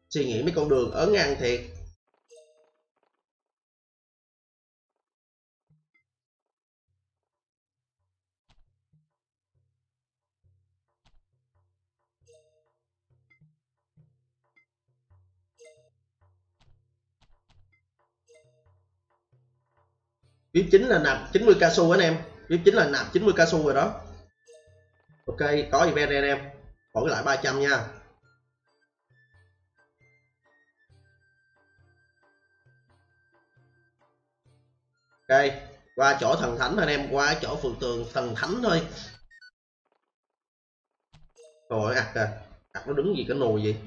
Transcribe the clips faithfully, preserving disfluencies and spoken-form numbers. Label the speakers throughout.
Speaker 1: Suy nghĩ mấy con đường ớn ngang thiệt. vê i pê chín là nạp chín mươi cao su anh em. vê i pê chín là nạp chín mươi cao su rồi đó. Ok, có event này anh em. Còn lại ba trăm nha. Ok, qua chỗ thần thánh thôi anh em, qua chỗ phường tường thần thánh thôi. Rồi ạc à, ạc nó đứng gì cái nồi gì.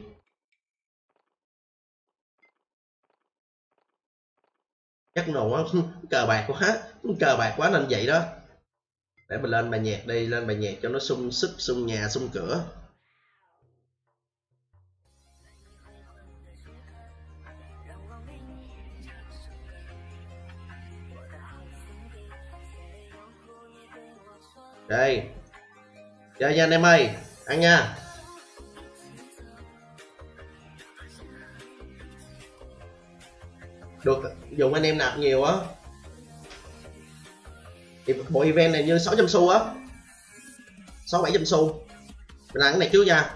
Speaker 1: Chắc nồi á, cờ bạc quá, cờ bạc quá nên vậy đó. Để mình lên bài nhạc đi, lên bài nhạc cho nó sung sức, sung nhà, sung cửa. Đây, chơi nha anh em ơi, ăn nha. Được dùng anh em nạp nhiều á. Thì bộ event này như sáu trăm xu á, sáu bảy trăm xu. Mình làm cái này trước nha.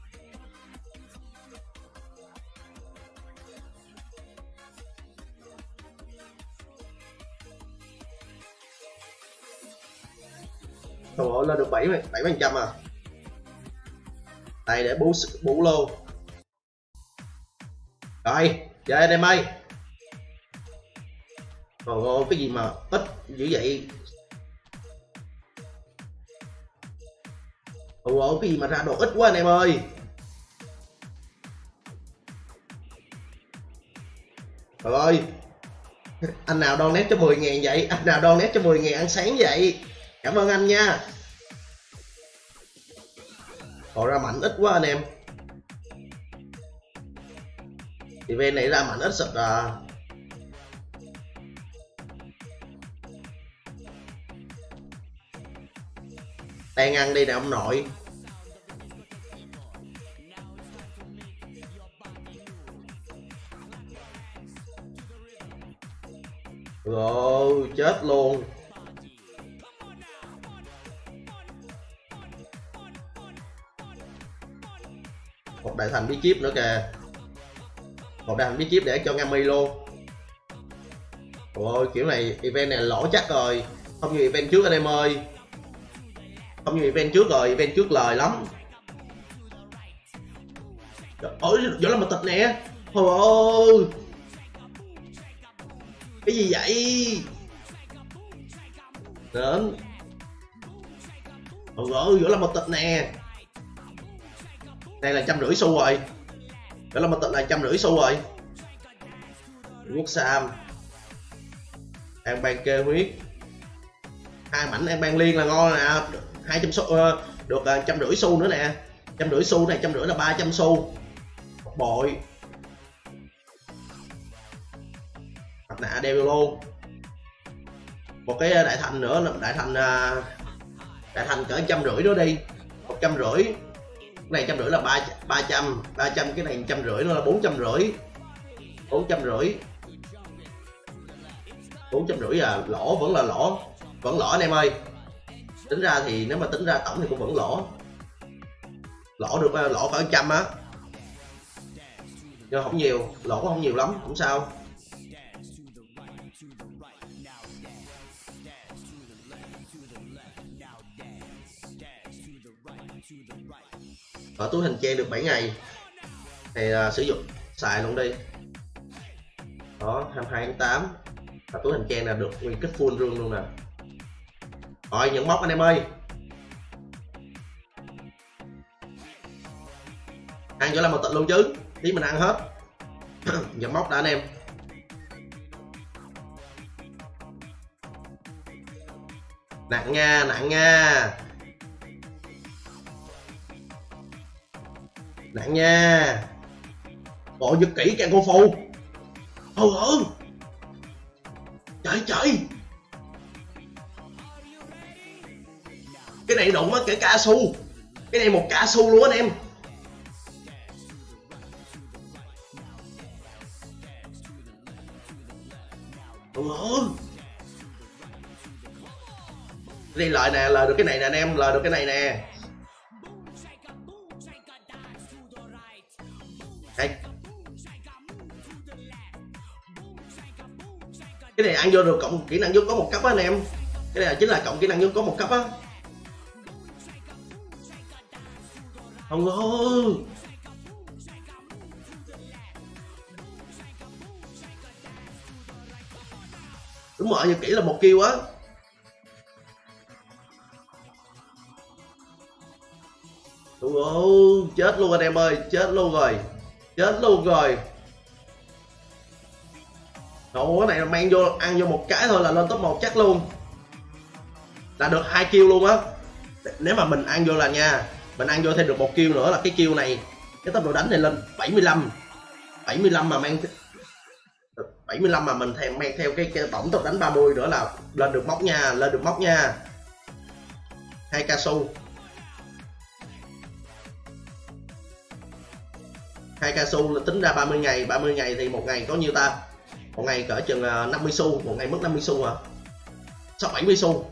Speaker 1: Trời ơi, lên được bảy bảy phần trăm à. Đây để bú bú lô. Rồi, chơi anh em ơi. Trời ơi, cái gì mà ít dữ vậy. Trời ơi, cái gì mà ra đồ ít quá anh em ơi. Trời ơi, anh nào donate cho mười ngàn vậy? Anh nào donate cho mười ngàn ăn sáng vậy? Cảm ơn anh nha. Còn ra mạnh ít quá anh em. Event này ra mạnh ít sực à. Đang ăn đi nè ông nội. Rồi chết luôn. Một đại thành bí kíp nữa kìa. Một đại thành bí kíp để cho Ngami luôn. Ôi kiểu này event này lỗ chắc rồi. Không như event trước anh em ơi. Không như event trước rồi, event trước lời lắm. Ôi chỗ là một tịch nè. Trời ơi. Cái gì vậy? Đến. Trời ơi, chỗ là một tịch nè. Đây là trăm rưỡi xu rồi. Chỗ là một tịch là trăm rưỡi xu rồi. Quốc Sam. An ban kê huyết. Hai mảnh an ban liên là ngon nè. Hai trăm xu được trăm rưỡi xu nữa nè. Trăm rưỡi xu này, trăm rưỡi là ba trăm xu. Một bội. Mặt nạ đeo luôn. Một cái đại thành nữa, đại thành đại thành cỡ trăm rưỡi đó đi. Một trăm rưỡi. Cái này trăm rưỡi là ba ba trăm, ba trăm cái này trăm rưỡi nó là bốn trăm rưỡi. Bốn trăm rưỡi. Bốn trăm rưỡi à, lỗ vẫn là lỗ, vẫn lỗ anh em ơi. Tính ra thì nếu mà tính ra tổng thì cũng vẫn lỗ. Lỗ được lỗ khoảng trăm á. Nhưng không nhiều, lỗ không nhiều lắm, không sao. Ở túi hình trang được bảy ngày thì uh, sử dụng xài luôn đi. Đó, hai mươi hai tháng tám. Và túi hình trang là được nguyên cái full rương luôn nè. Rồi nhận móc anh em ơi. Ăn cho là một tịnh luôn chứ. Tí mình ăn hết. Nhận móc đã anh em. Nặng nha, nặng nha. Nặng nha. Bộ giật kỹ càng con phù. Ôi ơi. Trời trời. Cái này đụng á, cái cao su. Cái này một cao su luôn anh em. Ừ. Đi lời nè, lời được cái này nè anh em, lời được cái này nè. Đây. Cái này ăn vô được cộng kỹ năng vốn có một cấp á anh em. Cái này chính là cộng kỹ năng vốn có một cấp á. Không ơi. Đúng rồi, như kỹ là một kill á. Ôi, chết luôn anh em ơi, chết luôn rồi. Chết luôn rồi. Đồ cái này là mang vô ăn vô một cái thôi là lên top một chắc luôn. Là được hai kill luôn á. Nếu mà mình ăn vô là nha, mình ăn vô thêm được một kill nữa là cái kill này, cái tốc độ đánh này lên bảy mươi lăm. bảy mươi lăm mà mang bảy mươi lăm mà mình thèm mang theo cái, cái tổng tốc đánh ba mươi nữa là lên được móc nha, lên được móc nha. Hai ca su. Hai ca su là tính ra ba mươi ngày, ba mươi ngày thì một ngày có nhiêu ta? Một ngày cỡ chừng năm mươi xu, một ngày mất năm mươi xu hả? Sao bảy mươi xu?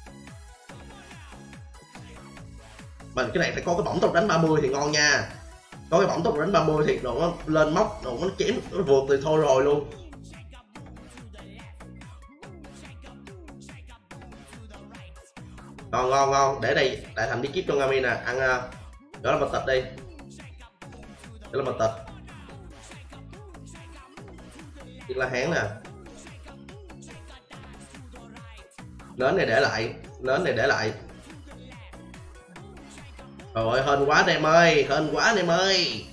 Speaker 1: Mình cái này phải có cái bổng tốc đánh ba mươi thì ngon nha. Có cái bổng tốc đánh ba mươi thì nó lên móc, nó chém, nó vượt thì thôi rồi luôn. Ngon ngon ngon, để đây Đại Thành đi kiếp cho Ngami nè, ăn đó là mật tịch đi. Đó là mật tịch. Chiếc lá hán nè. Nến này để lại, nến này để lại. Trời ơi, hên quá anh em ơi, hên quá anh em ơi.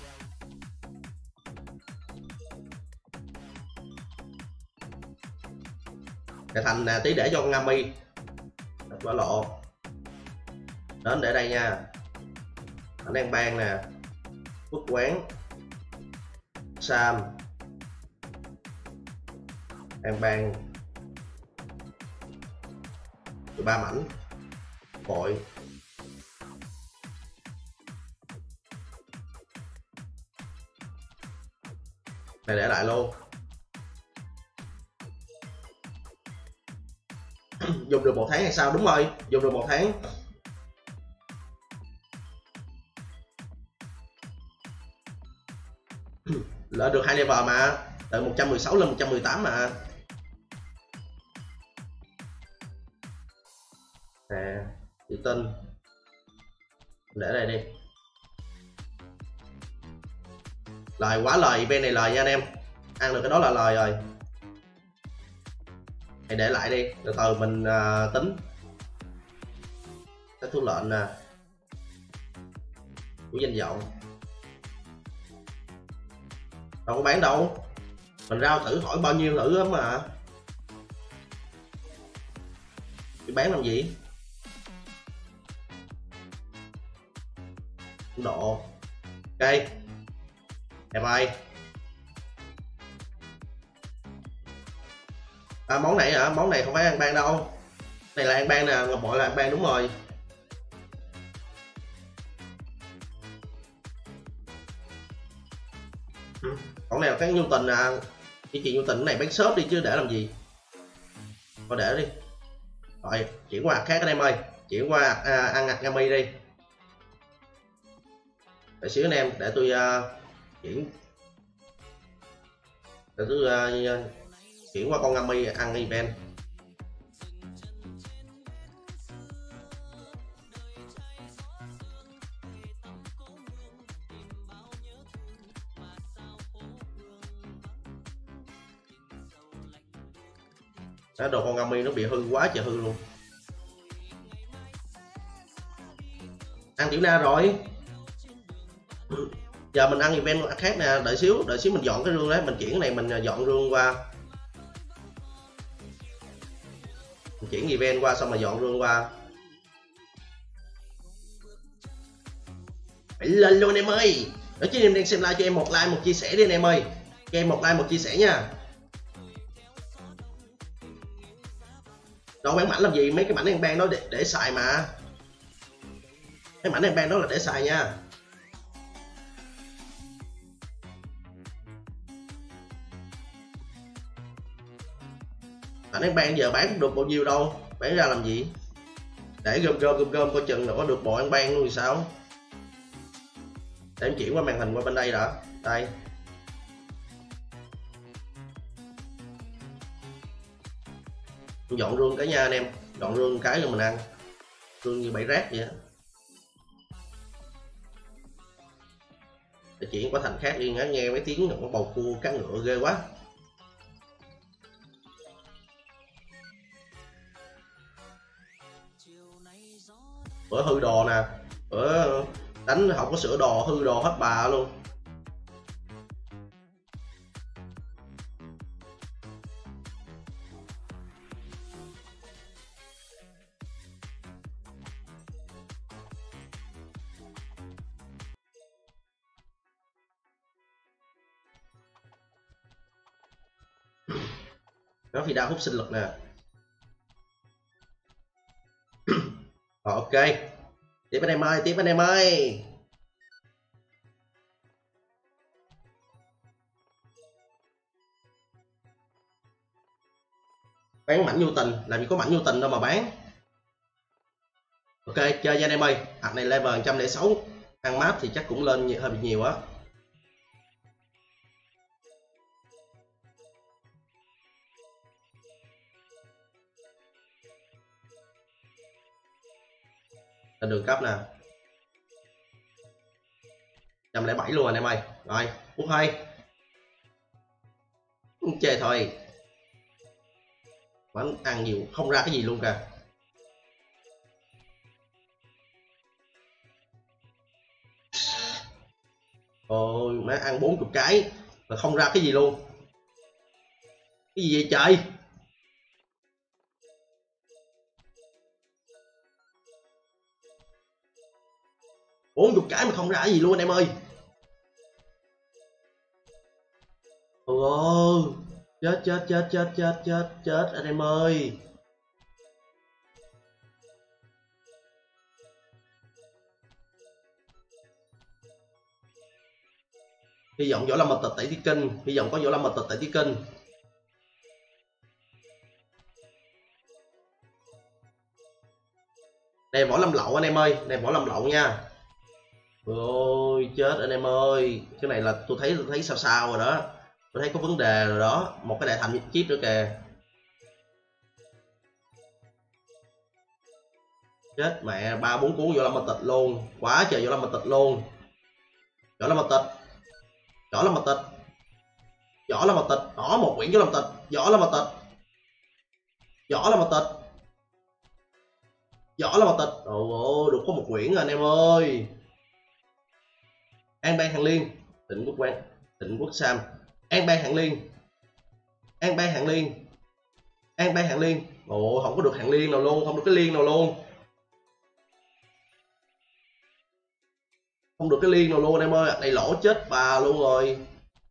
Speaker 1: Đại Thành nè, tí để cho con Ngami. Quả lộ. Đến để đây nha. Anh đang ban nè. Quốc quán. Sam. Đang ban. ba mảnh. Vội. Này để lại luôn. Dùng được một tháng hay sao? Đúng rồi, dùng được một tháng. Lỡ được hai level mà, từ một trăm mười sáu lên một trăm mười tám mà. Nè, tự tin. Để đây đi. Lời quá lời, bên này lời nha anh em. Ăn được cái đó là lời rồi. Hãy để lại đi, từ từ mình uh, tính. Cái thu lệnh nè. Của danh vọng. Đâu có bán đâu. Mình rao thử hỏi bao nhiêu thử lắm mà. Chứ bán làm gì? Độ. Ok. Đẹp ơi. À, món này hả? Món này không phải ăn ban đâu. Này là ăn ban nè, ngọc bội là ăn ban đúng rồi. Còn này là cái nhu tình à. Cái chị nhu tình cái này bán shop đi chứ để làm gì. Thôi để đi. Rồi, chuyển qua khác anh em ơi. Chuyển qua à, ăn ngặt Ngami đi. Để xíu anh em, để tôi uh, chuyển. Để tôi uh, chuyển qua con Ngami ăn event. Đó, đồ con Ngami nó bị hư quá trời hư luôn. Ăn tiểu na rồi. Giờ mình ăn event khác nè, đợi xíu, đợi xíu mình dọn cái rương đấy, mình chuyển cái này mình dọn rương qua. Mình chuyển event qua xong mà dọn rương qua. Phải lên luôn anh em ơi. Đó chứ em đang xem live cho em một like một chia sẻ đi anh em ơi. Cho em một like một chia sẻ nha. Đâu bán mảnh làm gì, mấy cái mảnh đen ban đó để, để xài mà. Cái mảnh đen ban đó là để xài nha. ảnh em ban giờ bán được bao nhiêu đâu, bán ra làm gì, để gom gom gom gom coi chừng là có được bộ ăn ban luôn thì sao. Để em chuyển qua màn hình qua bên đây đã. Đây, dọn rương cái nha anh em, dọn rương cái cho mình ăn, rương như bẫy rác vậy á. Để chuyển qua thành khác đi, nghe mấy tiếng nó bầu cua cá ngựa ghê quá. Bữa hư đồ nè, bữa đánh không có sửa đồ, hư đồ hết bà luôn. Nó phi đao hút sinh lực nè. Rồi, ok, tiếp anh em ơi, tiếp anh em ơi. Bán mảnh vô tình, làm gì có mảnh vô tình đâu mà bán. Ok, chơi nha anh em ơi. Hạt này level một trăm lẻ sáu, ăn map thì chắc cũng lên hơi bị nhiều á. Lên đường cấp nè, một trăm lẻ bảy luôn anh em ơi. Rồi, quốc hai chơi thôi, bánh ăn nhiều không ra cái gì luôn kìa. Ôi má, ăn bốn mươi cái mà không ra cái gì luôn. Cái gì vậy trời, bốn mươi cái mà không ra cái gì luôn anh em ơi. Ôi chết chết chết chết chết chết chết anh em ơi. Hy vọng võ lâm mật tịch tẩy thi kinh, hy vọng có võ lâm mật tịch tẩy thi kinh. Đây võ lâm lậu anh em ơi, đây võ lâm lậu nha. Ôi chết anh em ơi, cái này là tôi thấy tôi thấy sao sao rồi đó, tôi thấy có vấn đề rồi đó. Một cái đại thành chip nữa kìa. Chết mẹ, ba bốn cuốn võ lâm mật tịch luôn, quá trời võ lâm mật tịch luôn. Võ lâm mật tịch, võ lâm mật tịch, võ lâm mật tịch, đó một quyển võ lâm tịch, võ lâm mật tịch, võ lâm mật tịch, võ lâm mật tịch. Ồ, được có một quyển rồi anh em ơi. An Bang Hạng Liên, Tịnh Quốc Quan, Tịnh Quốc Sam, An Bang Hạng Liên, An Bang Hạng Liên, An Bang Hạng Liên. Ồ, không có được hạng liên nào luôn, không được cái liên nào luôn, không được cái liên nào luôn anh em ơi. Này lỗ chết bà luôn rồi,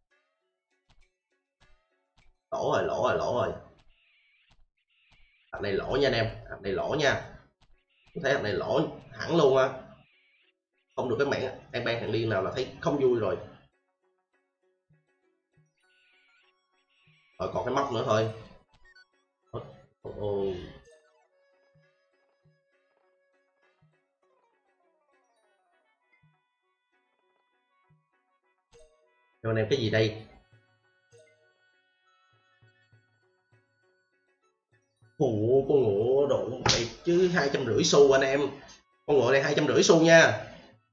Speaker 1: lỗ rồi, lỗ rồi, lỗ rồi. Hạt này lỗ nha anh em, hạt này lỗ nha, tôi thấy hạt này lỗ hẳn luôn á. Không được cái mảng An Bang Hạng Liên nào là thấy không vui rồi. Rồi còn cái móc nữa thôi. Ồ. Cho anh em cái gì đây? Ồ, con ngựa độ vậy chứ hai trăm rưỡi xu anh em. Con ngựa này hai trăm rưỡi xu nha.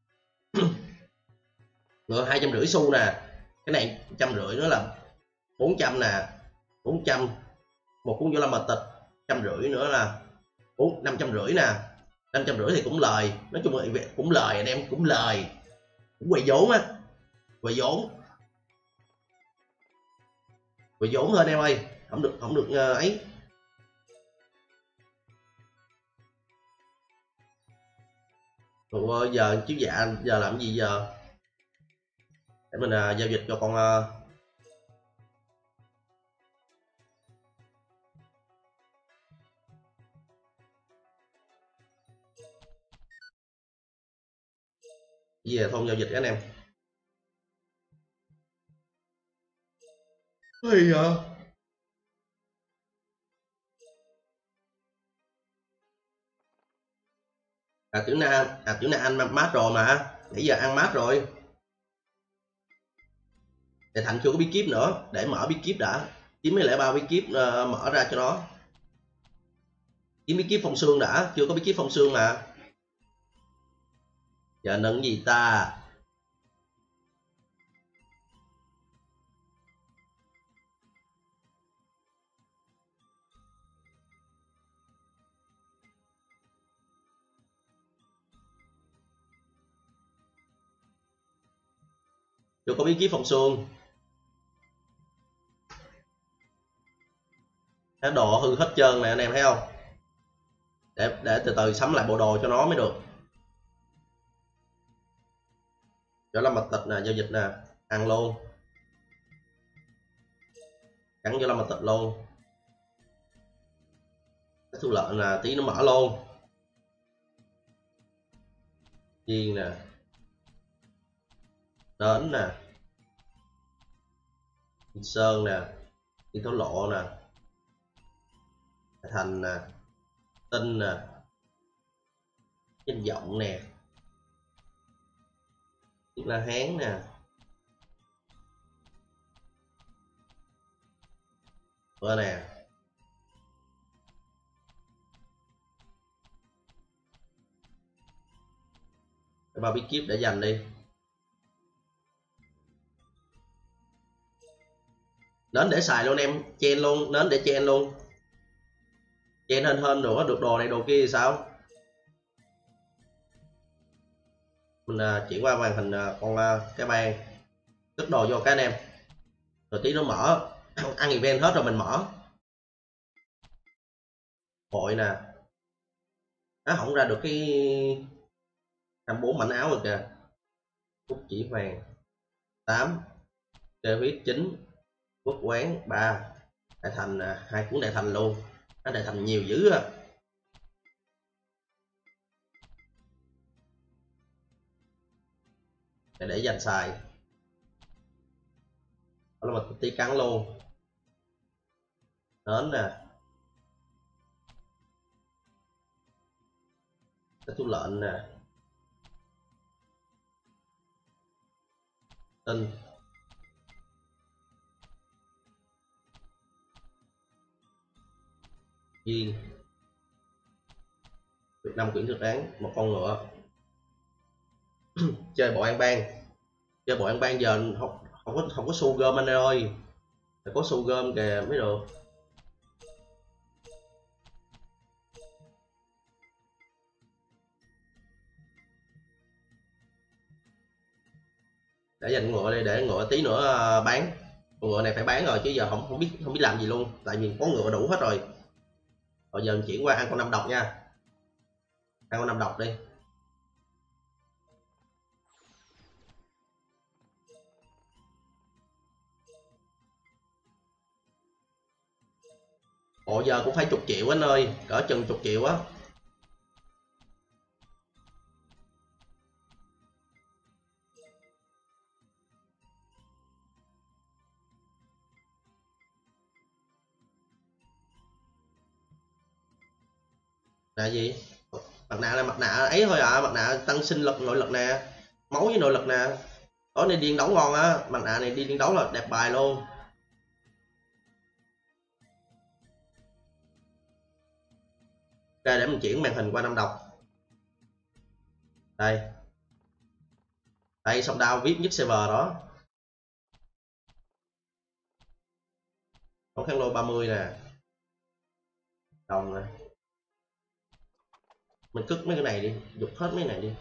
Speaker 1: Ngựa hai trăm rưỡi xu nè. Cái này trăm rưỡi nữa là bốn trăm nè, bốn trăm. Một cuốn võ lâm mật tịch trăm rưỡi nữa là bốn năm trăm rưỡi nè, năm trăm rưỡi thì cũng lời. Nói chung là cũng lời anh em, cũng lời, cũng quay vốn á, quay vốn, quay vốn thôi anh em ơi, không được không được uh, ấy. Rồi giờ chiếu dạ giờ làm gì giờ? Để mình uh, giao dịch cho con uh, về thôn giao dịch các anh em. Ây da, À Tiểu Na, à Tiểu Na ăn mát rồi mà, nãy giờ ăn mát rồi. Để Thành chưa có bí kíp nữa, để mở bí kíp đã. chín mươi lẻ ba bí kíp uh, mở ra cho nó. Kiếm bí kíp phong xương đã, chưa có bí kíp phong xương mà. Giờ nâng gì ta? Chưa có bí kíp phong xương. Cái đồ hư hết trơn này anh em thấy không? Để để từ từ sắm lại bộ đồ cho nó mới được. Cho là mật tịch nè, giao dịch nè, ăn luôn. Cắn cho là mật tịch luôn. Cái thu lợn là tí nó mở luôn. Chiên nè, đến nè, sơn nè, đi thổ lộ nè, thành nè, tinh nè, danh vọng nè, Việt La Hán nè, bữa nè, ba bí kíp để dành đi. Nến để xài luôn em, chen luôn, nến để chen luôn, chen hên hên rồi có được đồ này đồ kia thì sao? Mình uh, chuyển qua màn hình uh, con uh, cái bàn cất đồ vô cái anh em, rồi tí nó mở ăn event hết rồi mình mở. Hội nè, nó không ra được cái hai mươi bốn mảnh áo rồi kìa. Phúc chỉ vàng tám, David chín, quốc quán ba, đại thành hai cuốn đại thành luôn. Nó đại thành nhiều dữ á. để, để dành xài. Đó là một tí cắn luôn. Đến nè, cái thu lệnh nè, tinh, duyên, Việt Nam quyển thực án, một con ngựa. Chơi bộ an bang, chơi bộ an bang giờ không không có không có xu gom anh ơi, phải có xu gom kìa mới được. Để dành ngựa đi, để ngựa tí nữa bán. Ngựa này phải bán rồi chứ giờ không không biết không biết làm gì luôn, tại vì có ngựa đủ hết rồi. Bây giờ mình chuyển qua ăn con năm độc nha, ăn con năm độc đi. Ồ giờ cũng phải chục triệu anh ơi, cỡ chừng chục triệu á. Là gì? Mặt nạ là mặt nạ ấy thôi à, mặt nạ tăng sinh lực nội lực nè, máu với nội lực nè. Tối nay điên đấu ngon á, mặt nạ này đi điên đấu là đẹp bài luôn. Ok, để mình chuyển màn hình qua năm độc. Đây, đây song đao vip nhất server đó. Có kháng lô ba mươi nè, đồng nè. Mình cất mấy cái này đi, dục hết mấy cái này đi.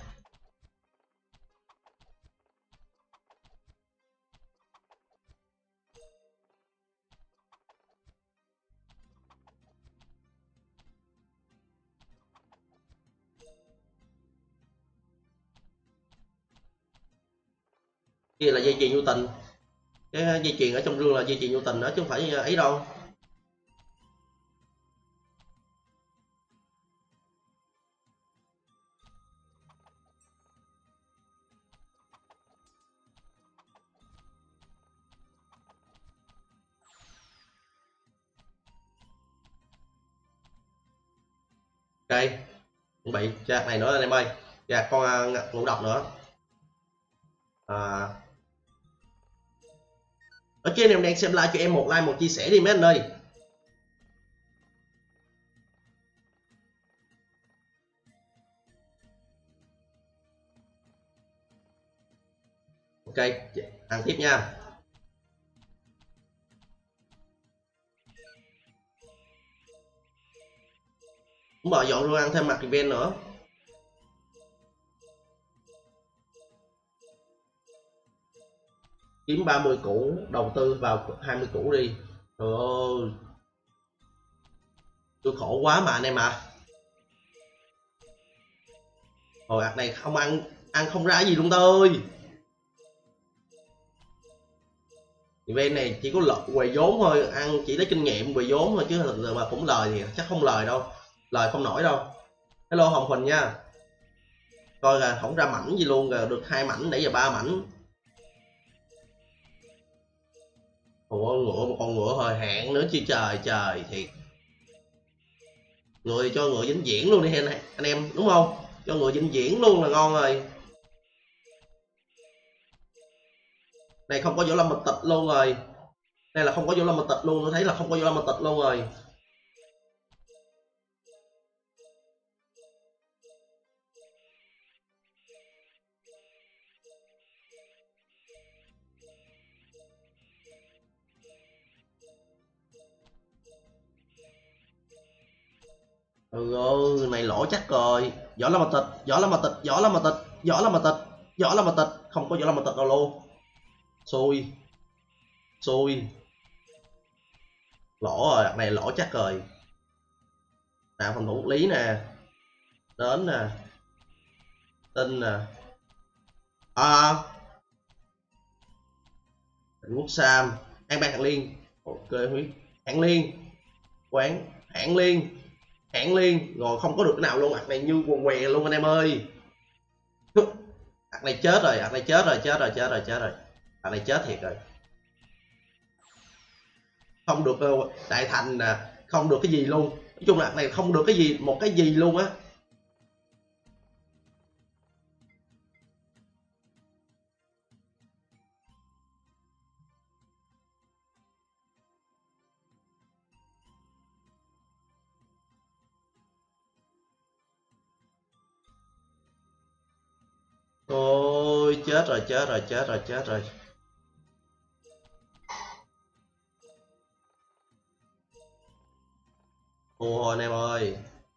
Speaker 1: Kia là dây chuyền vô tình, cái dây chuyền ở trong rương là dây chuyền vô tình đó chứ không phải ấy đâu. Ok, Chuẩn bị cho này nữa anh em ơi, ra con ngũ độc nữa. À, ở trên em đang xem like cho em một like một chia sẻ đi mấy anh ơi. Ok, ăn tiếp nha. Cũng mở dọn luôn, ăn thêm mặt event nữa. Kiếm ba mươi củ, đầu tư vào hai mươi củ đi. Trời ơi, tôi khổ quá mà anh em à. Hồi ạc này không ăn, ăn không ra gì luôn tôi. Event này chỉ có lợi quầy vốn thôi, ăn chỉ lấy kinh nghiệm quầy vốn thôi, chứ thật sự mà cũng lời thì chắc không lời đâu, lời không nổi đâu. Hello Hồng Huỳnh nha. Coi là không ra mảnh gì luôn rồi, được hai mảnh nãy giờ ba mảnh. Ủa ngựa, một con ngựa hồi hạn nữa chứ, trời trời thiệt. Người cho ngựa vĩnh viễn luôn đi anh em, đúng không? Cho ngựa vĩnh viễn luôn là ngon rồi. Này không có Võ Lâm Mật Tịch luôn rồi. Đây là không có Võ Lâm Mật Tịch luôn, tôi thấy là không có Võ Lâm Mật Tịch luôn rồi. Ừ ơi, này lỗ chắc rồi. Võ Lâm Mật Tịch, Võ Lâm Mật Tịch, Võ Lâm Mật Tịch, Võ Lâm Mật Tịch, Võ Lâm Mật Tịch, không có Võ Lâm Mật Tịch đâu luôn. Xui. Xui. Lỗ rồi, này lỗ chắc rồi. Nào phòng thủ lý nè. Đến nè. Tinh nè. À. Quốc Sam, An Bang Hạng Liên. Ok huyết. Hạng Liên. Quán Hạng Liên. Hạng Liên rồi không có được cái nào luôn, ạc này như quần què luôn anh em ơi. Ạc này chết rồi, ạc này chết rồi, chết rồi, chết rồi, chết rồi. Ạc này chết thiệt rồi. Không được đại thành nè, không được cái gì luôn. Nói chung là ạc này không được cái gì, một cái gì luôn á. Ôi chết rồi, chết rồi, chết rồi, chết rồi. Ôi anh em ơi.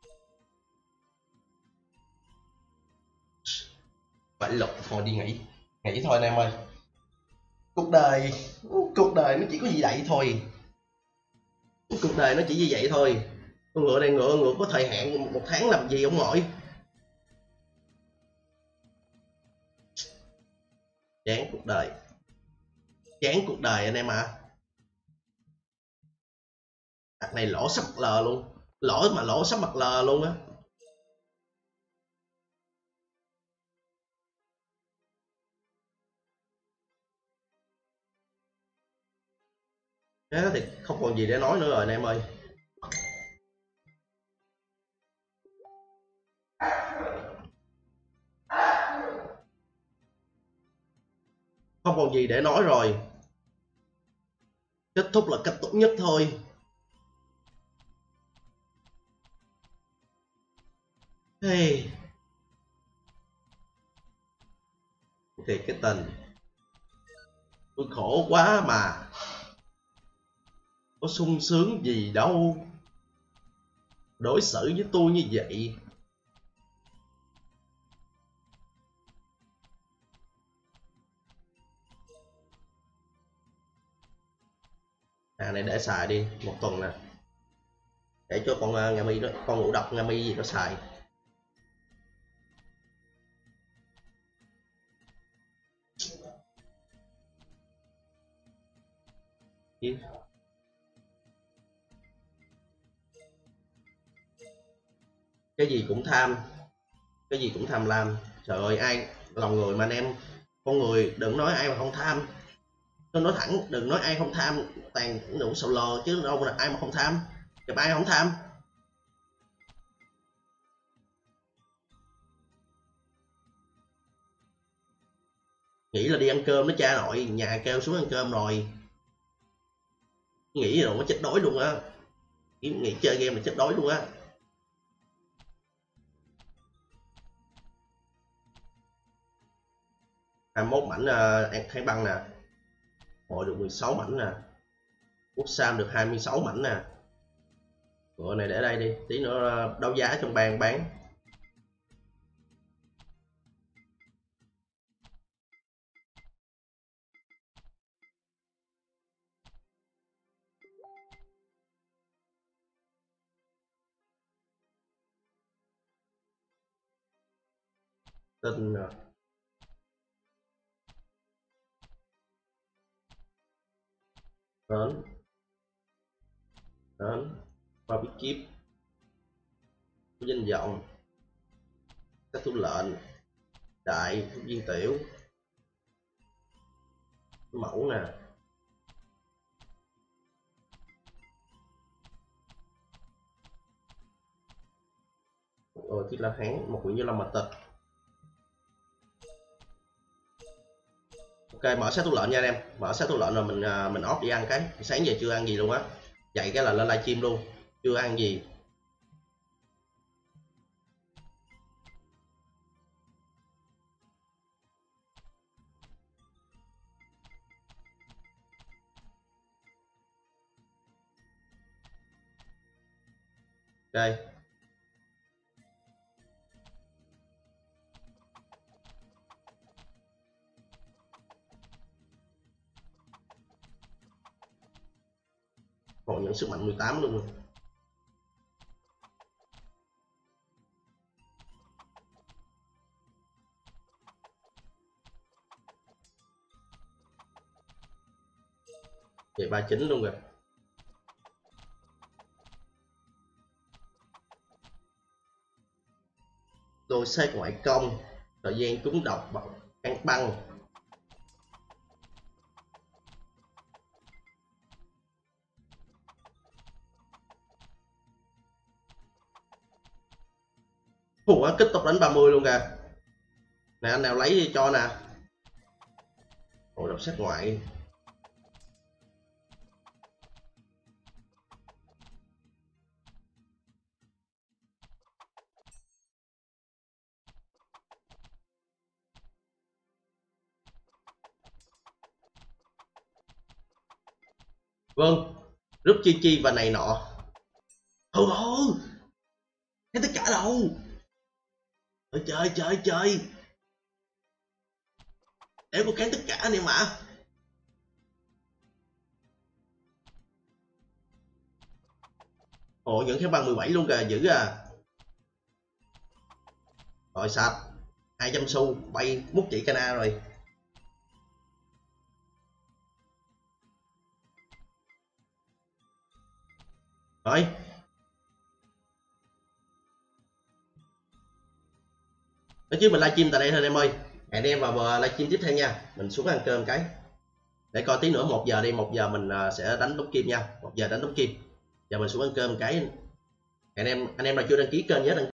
Speaker 1: Phải lục thôi đi nghỉ. Nghỉ thôi anh em ơi. Cuộc đời, cuộc đời nó chỉ có gì vậy thôi. Cuộc đời nó chỉ như vậy thôi. Con ngựa này ngựa ngựa có thời hạn một tháng làm gì ông nội. Chán cuộc đời. Chán cuộc đời anh em ạ. À. Ạc này lỗ sắp mặt lờ luôn. Lỗ mà lỗ sắp mặt lờ luôn á. Thế thì không còn gì để nói nữa rồi anh em ơi. Không còn gì để nói rồi. Kết thúc là cách tốt nhất thôi. Hey. Thì cái tình. Tôi khổ quá mà. Có sung sướng gì đâu. Đối xử với tôi như vậy. À này để xài đi, một tuần nè. Để cho con Nga Mi nó, con ngũ độc Nga Mi gì nó xài. Chứ. Cái gì cũng tham, cái gì cũng tham lam. Trời ơi ai lòng người mà anh em, con người đừng nói ai mà không tham. Tôi nói thẳng đừng nói ai không tham, toàn đủ sầu lò chứ đâu là ai mà không tham. Gặp ai không tham. Nghĩ là đi ăn cơm đó cha nội, nhà kêu xuống ăn cơm rồi. Nghĩ rồi nó chết đói luôn á. Nghĩ chơi game là chết đói luôn á. hai mươi mốt mảnh uh, thái băng nè. Hội được mười sáu mảnh nè. Quốc Sam được hai mươi sáu mảnh nè. Bộ này để đây đi, tí nữa đấu giá trong bang bán. Tin rồi. Đến. Đến. Qua bí kíp. Danh vọng. Các thủ lệnh. Đại. Viên tiểu. Mẫu nè. Rồi thiết la hán, một quyển như long mạch tịch. Ok, mở sát thủ lệnh nha anh em, mở sát thủ lệnh rồi mình mình off đi ăn cái. Sáng giờ chưa ăn gì luôn á, dậy cái là lên livestream luôn, chưa ăn gì. Đây. Còn những sức mạnh mười tám luôn. Vậy ba mươi chín luôn rồi. Đôi xe ngoại công, thời gian trúng độc bằng ăn băng. Ủa, kích tục đánh ba mươi luôn kìa. Nè anh nào lấy đi cho nè. Ủa, độc sát ngoại. Vâng, rút chi chi và này nọ. Thôi thôi, thấy tất cả đâu. Ôi trời trời trời, để có cán tất cả anh em ạ. Ồ, vẫn kháng băng mười bảy luôn kìa, dữ à. Rồi sạch hai trăm xu, bay mút chỉ cana rồi. Rồi. Nói chứ mình livestream tại đây thôi em ơi. Hẹn em vào livestream tiếp theo nha. Mình xuống ăn cơm cái. Để coi tí nữa một giờ đi, một giờ mình sẽ đánh đúc kim nha. Một giờ đánh đúc kim. Giờ mình xuống ăn cơm cái. Hẹn em, anh em nào chưa đăng ký kênh nhớ đăng